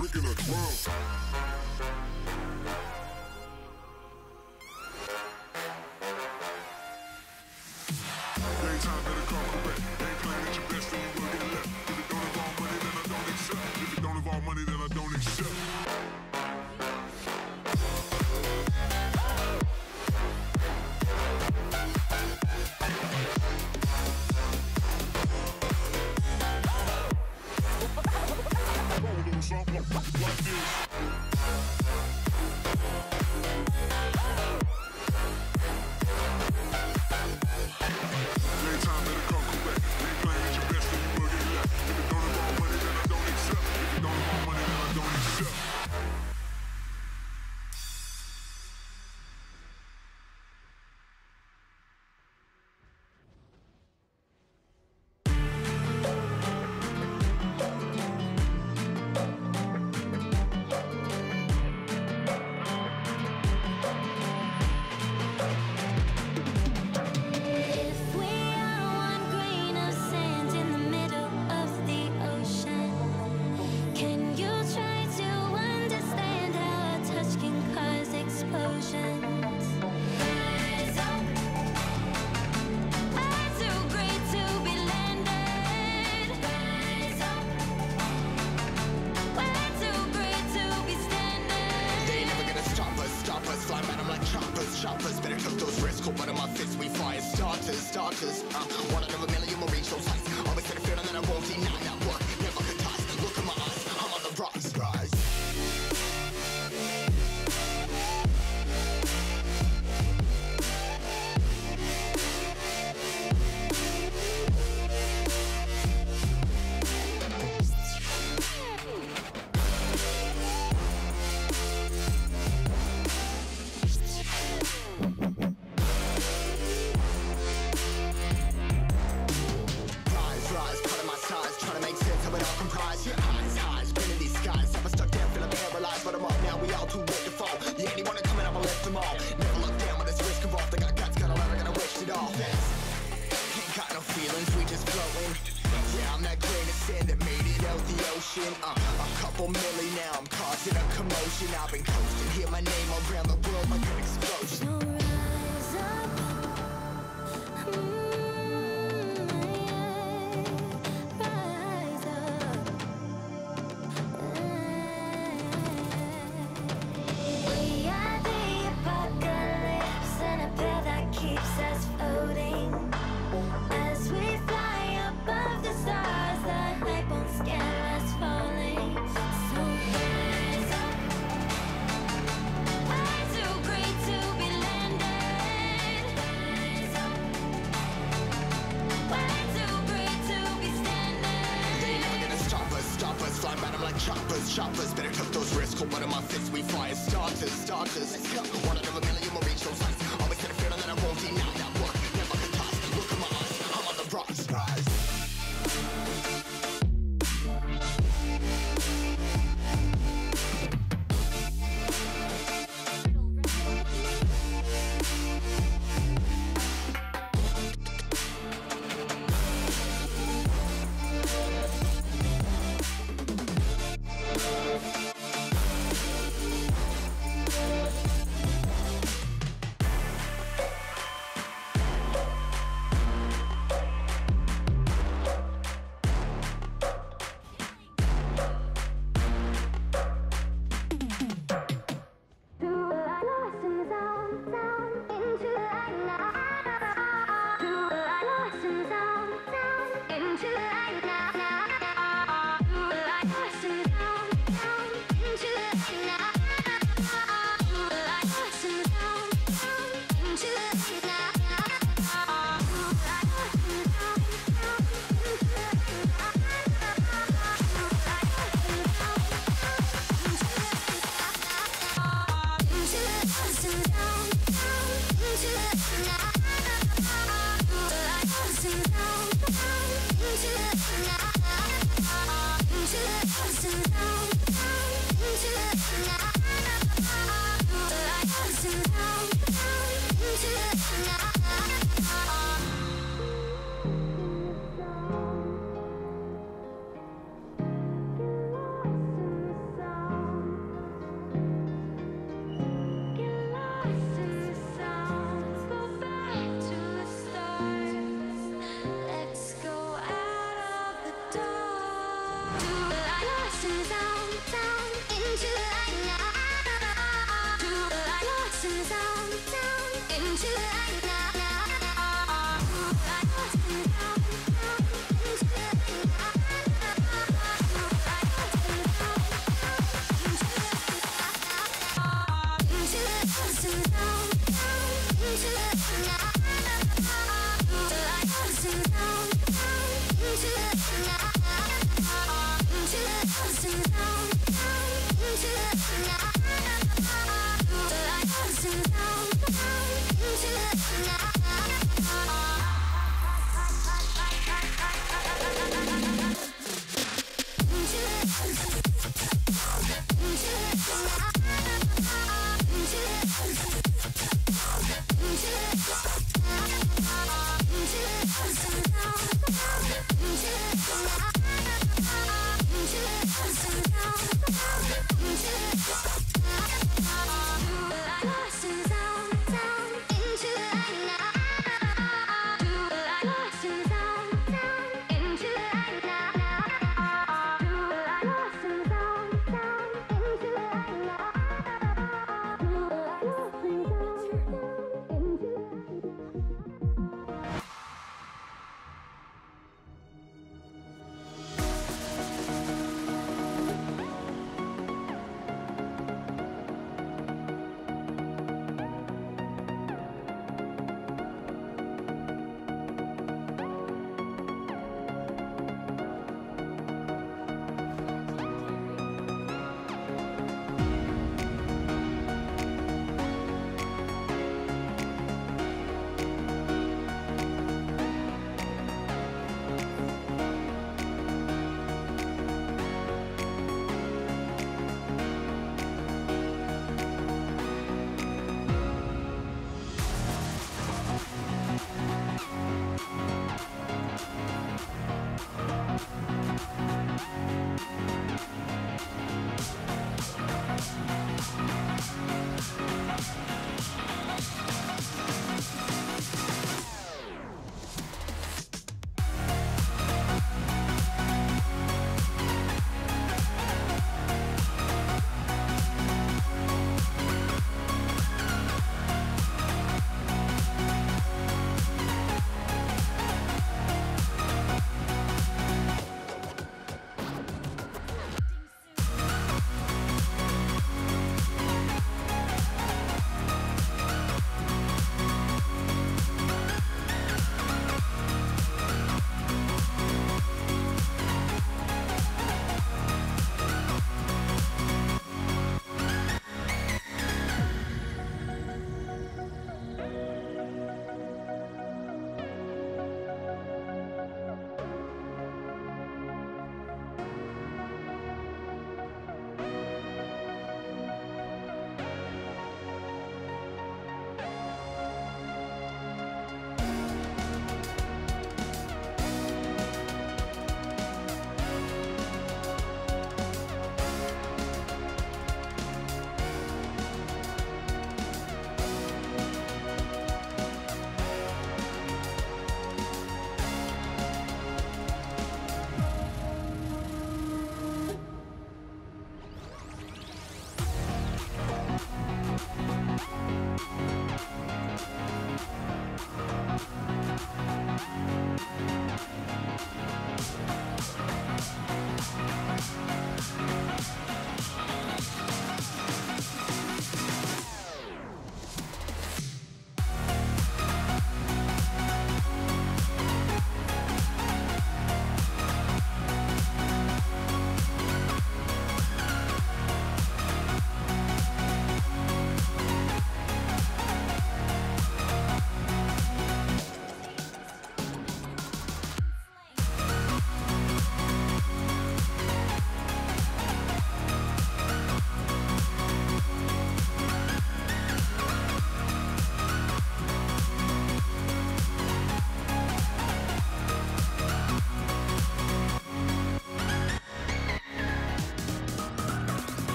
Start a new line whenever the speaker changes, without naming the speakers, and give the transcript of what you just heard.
freaking a drum. Daytime better come correct. Ain't playing at your best, then you will get left. If it don't involve money, then I don't accept. If it don't involve money, then I don't accept. Like this.
Choppers, better cook those risks. Cold blood in my fists, we fire starters. One out of a million will reach those heights. Always had a feeling that I won't deny that work. Never could toss. Look in my eyes, I'm on the rocks, rise. A couple milli now, I'm causing a commotion. I've been coasting, hear my name around the world like an explosion.
So rise up, rise up. We are the apocalypse, and a path that keeps us floating. As we fly above the stars, the hype won't scare us falling. So rise up. I'm too great to be landed. Rise up. We're too great to be standing.
They ain't never gonna stop us. Fly by them like choppers. Better cook those risks. Cold blood in my fists, we fire starters. Let's go. One out of a million will reach those heights. Always had a feeling that I won't deny that work. Never could toss. Look in my eyes, I'm on the rocks, rise.
Into